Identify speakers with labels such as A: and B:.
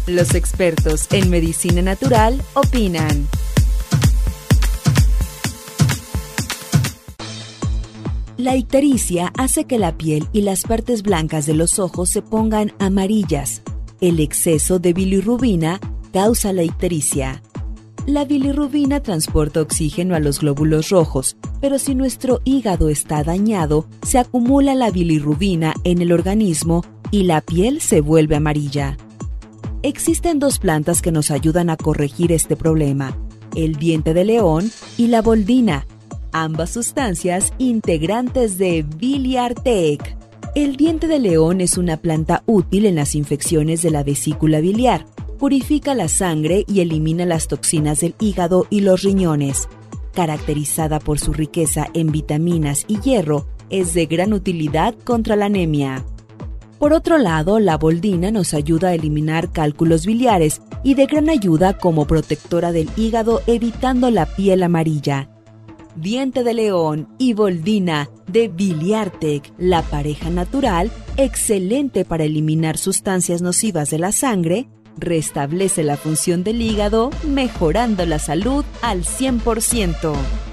A: Los expertos en medicina natural opinan. La ictericia hace que la piel y las partes blancas de los ojos se pongan amarillas. El exceso de bilirrubina causa la ictericia. La bilirrubina transporta oxígeno a los glóbulos rojos, pero si nuestro hígado está dañado, se acumula la bilirrubina en el organismo y la piel se vuelve amarilla. Existen dos plantas que nos ayudan a corregir este problema: el diente de león y la boldina, ambas sustancias integrantes de Biliartec. El diente de león es una planta útil en las infecciones de la vesícula biliar. Purifica la sangre y elimina las toxinas del hígado y los riñones. Caracterizada por su riqueza en vitaminas y hierro, es de gran utilidad contra la anemia. Por otro lado, la boldina nos ayuda a eliminar cálculos biliares y de gran ayuda como protectora del hígado, evitando la piel amarilla. Diente de león y boldina de Biliartec, la pareja natural, excelente para eliminar sustancias nocivas de la sangre, restablece la función del hígado, mejorando la salud al 100%.